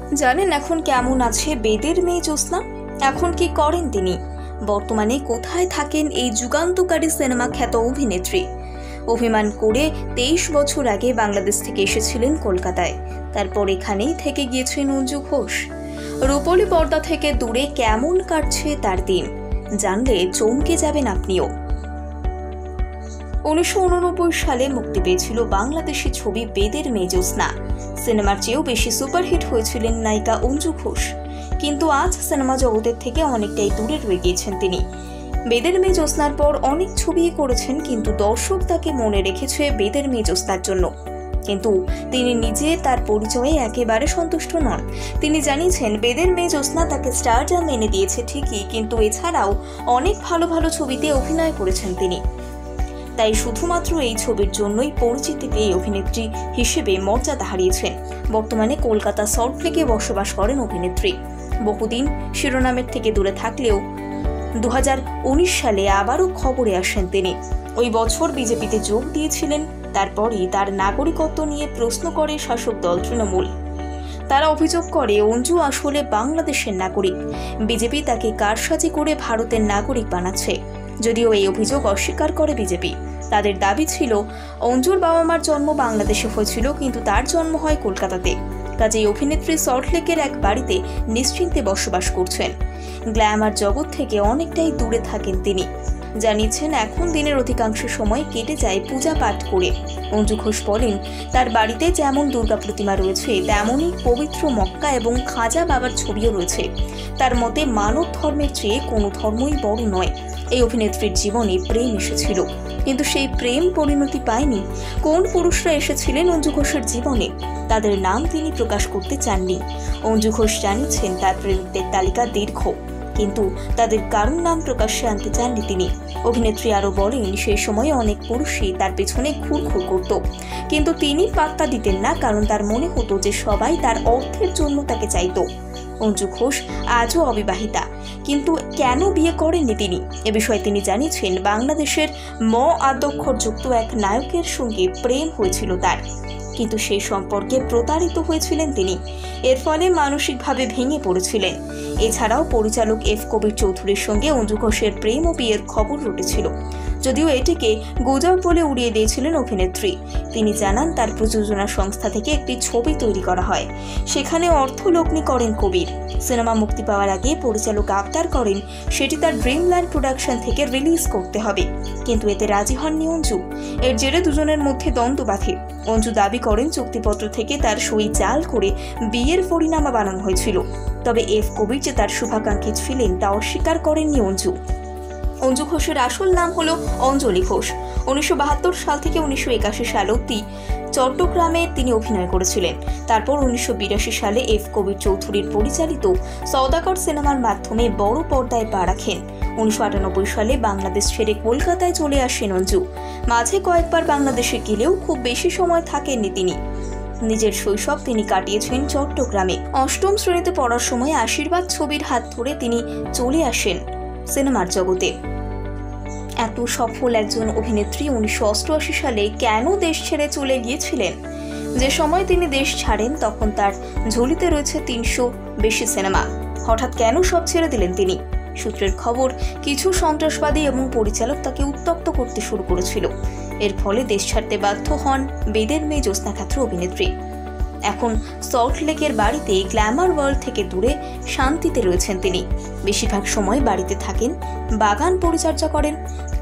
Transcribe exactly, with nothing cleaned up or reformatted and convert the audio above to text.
জানেন এখন কেমন আছে বেদের মেয়ে জ্যোৎস্না? এখন কি করেন তিনি? বর্তমানে কোথায় থাকেন এই যুগান্তকারী সিনেমা খ্যাত অভিনেত্রী? অভিমান করে তেইশ বছর আগে বাংলাদেশ থেকে এসেছিলেন কলকাতায়। তারপর এখানেই থেকে গিয়েছেন অঞ্জু ঘোষ। রূপলী পর্দা থেকে দূরে কেমন কাটছে তার দিন জানলে চমকে যাবেন আপনিও। উনিশশো উননব্বই সালে মুক্তি পেয়েছিল বাংলাদেশি ছবি বেদের মেয়ে জ্যোৎস্না। সিনেমার চেয়েও বেশি সুপারহিট হয়েছিলেন নায়িকা অঞ্জু ঘোষ। কিন্তু আজ সিনেমা জগতের থেকে অনেকটাই দূরে রয়ে গিয়েছেন তিনি। বেদের মেয়ে জ্যোৎস্নার পর অনেক ছবি করেছেন, কিন্তু দর্শক তাকে মনে রেখেছে বেদের মেয়ে জ্যোৎস্নার জন্য। কিন্তু তিনি নিজে তার পরিচয়ে একেবারে সন্তুষ্ট নন। তিনি জানিয়েছেন বেদের মেয়ে জ্যোৎস্না তাকে স্টারডাম এনে দিয়েছে ঠিকই, কিন্তু এছাড়াও অনেক ভালো ভালো ছবিতে অভিনয় করেছেন তিনি। তাই শুধুমাত্র এই ছবির জন্যই পরিচিতি পেয়ে অভিনেত্রী হিসেবে মর্যাদা হারিয়েছেন। বর্তমানে কলকাতা সল্টলেকে বসবাস করেন অভিনেত্রী। বহুদিন শিরোনামের থেকে দূরে থাকলেও দু হাজার উনিশ সালে আবারও খবরে আসেন তিনি। ওই বছর বিজেপিতে যোগ দিয়েছিলেন। তারপরই তার নাগরিকত্ব নিয়ে প্রশ্ন করে শাসক দল তৃণমূল। তারা অভিযোগ করে অঞ্জু আসলে বাংলাদেশের নাগরিক। বিজেপি তাকে কারসাজি করে ভারতের নাগরিক বানাচ্ছে। যদিও এই অভিযোগ অস্বীকার করে বিজেপি। তাদের দাবি ছিল অঞ্জুর বাবা মার জন্ম বাংলাদেশে হয়েছিল, কিন্তু তার জন্ম হয় কলকাতাতে। কাজেই অভিনেত্রী সল্টলেকের এক বাড়িতে নিশ্চিন্তে বসবাস করছেন। গ্ল্যামার জগৎ থেকে অনেকটাই দূরে থাকেন তিনি। জানিয়েছেন এখন দিনের অধিকাংশ সময় কেটে যায় পূজা পাঠ করে। অঞ্জু ঘোষ বলেন, তার বাড়িতে যেমন দুর্গা প্রতিমা রয়েছে তেমনই পবিত্র মক্কা এবং খাজা বাবার ছবিও রয়েছে। তার মতে মানব ধর্মের চেয়ে কোনো ধর্মই বড় নয়। এই অভিনেত্রীর জীবনে প্রেম এসেছিল, কিন্তু সেই প্রেম পরিণতি পায়নি। কোন পুরুষরা এসেছিলেন অঞ্জু ঘোষের জীবনে তাদের নাম তিনি প্রকাশ করতে চাননি। অঞ্জু ঘোষ জানিয়েছেন তার প্রেমিকদের তালিকা দীর্ঘ, কিন্তু তাদের কারোর নাম প্রকাশ্যে আনতে চাননি তিনি। অভিনেত্রী আরও বলেন, সেই সময়ে অনেক পুরুষই তার পেছনে ঘুরঘুর করত, কিন্তু তিনি পাত্তা দিতেন না, কারণ তার মনে হতো যে সবাই তার অর্থের জন্য তাকে চাইত। অঞ্জু ঘোষ আজও অবিবাহিতা, কিন্তু কেন বিয়ে করেননি তিনি এ বিষয়ে তিনি জানিয়েছেন বাংলাদেশের ম আদ্যক্ষরযুক্ত এক নায়কের সঙ্গে প্রেম হয়েছিল তার, কিন্তু সেই সম্পর্কে প্রতারিত হয়েছিলেন তিনি। এর ফলে মানসিকভাবে ভেঙে পড়েছিলেন। এছাড়াও পরিচালক এফ কবির চৌধুরীর সঙ্গে অঞ্জু ঘোষের প্রেম ও বিয়ের খবর রটেছিল, যদিও এটিকে গুজব বলে উড়িয়ে দিয়েছিলেন অভিনেত্রী। তিনি জানান তার প্রযোজনা সংস্থা থেকে একটি ছবি তৈরি করা হয়, সেখানে অর্থ লগ্নি করেন কবির। সিনেমা মুক্তি পাওয়ার আগে পরিচালক আবদার করেন সেটি তার ড্রিমল্যান্ড প্রোডাকশন থেকে রিলিজ করতে হবে, কিন্তু এতে রাজি হননি অঞ্জু। এর জেরে দুজনের মধ্যে দ্বন্দ্ব বাধে। অঞ্জু দাবি করেন চুক্তিপত্র থেকে তার সই জাল করে বিয়ের ফরিনামা বানানো হয়েছিল। তবে এফ কবির যে তার শুভাকাঙ্ক্ষী ছিলেন তা অস্বীকার করেননি অঞ্জু। অঞ্জু ঘোষের আসল নাম হলো অঞ্জলি ঘোষ। উনিশশো বাহাত্তর সাল থেকে উনিশশো একাশি সাল অব্দি চট্টগ্রামে তিনি অভিনয় করেছিলেন। তারপর উনিশশো বিরাশি সালে এফ কবির চৌধুরীর পরিচালিত সওদাগর সিনেমার মাধ্যমে বড় পর্দায় পা রাখেন। উনিশশো আটানব্বই সালে বাংলাদেশ ছেড়ে কলকাতায় চলে আসেন অঞ্জু। মাঝে কয়েকবার বাংলাদেশে গেলেও খুব বেশি সময় থাকেননি তিনি। নিজের শৈশব তিনি কাটিয়েছেন চট্টগ্রামে। অষ্টম শ্রেণীতে পড়ার সময় আশীর্বাদ ছবির হাত ধরে তিনি চলে আসেন সিনেমার জগতে। এত সফল একজন অভিনেত্রী উনিশশো অষ্টআশি সালে কেন দেশ ছেড়ে চলে গিয়েছিলেন? যে সময় তিনি দেশ ছাড়েন তখন তার ঝুলিতে রয়েছে তিনশো বেশি সিনেমা। হঠাৎ কেন সব ছেড়ে দিলেন তিনি? সূত্রের খবর, কিছু সন্ত্রাসবাদী এবং পরিচালক তাকে উত্ত্যক্ত করতে শুরু করেছিল। এর ফলে দেশ ছাড়তে বাধ্য হন বেদের মেয়ে জ্যোৎস্না খ্যাত অভিনেত্রী। এখন সল্টলেকের বাড়িতে গ্ল্যামার ওয়ার্ল্ড থেকে দূরে শান্তিতে রয়েছেন তিনি। বেশিরভাগ সময় বাড়িতে থাকেন, বাগান পরিচর্যা করেন।